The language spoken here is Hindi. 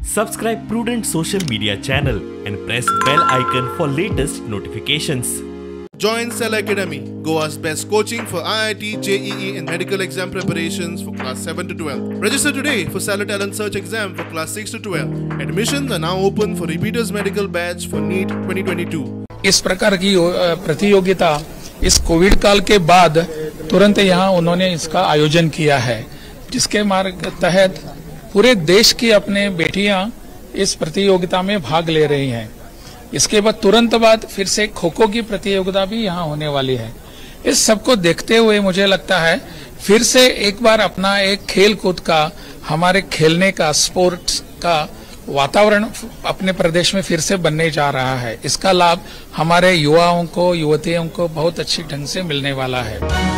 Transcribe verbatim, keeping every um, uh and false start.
Subscribe Prudent social media channel and press bell icon for latest notifications. Join Cell Academy, Goa's best coaching for I I T, J E E and medical exam preparations for class seven to twelve. Register today for Cell Talent Search exam for class six to twelve. Admissions are now open for repeaters medical batch for NEET twenty twenty-two. इस प्रकार की प्रतियोगिता इस कोविड काल के बाद तुरंत यहाँ उन्होंने इसका आयोजन किया है, जिसके मार्ग तहत पूरे देश की अपने बेटियां इस प्रतियोगिता में भाग ले रही हैं। इसके बाद तुरंत बाद फिर से खो खो की प्रतियोगिता भी यहाँ होने वाली है। इस सबको देखते हुए मुझे लगता है फिर से एक बार अपना एक खेल कूद का, हमारे खेलने का, स्पोर्ट्स का वातावरण अपने प्रदेश में फिर से बनने जा रहा है। इसका लाभ हमारे युवाओं को, युवतियों को बहुत अच्छी ढंग से मिलने वाला है।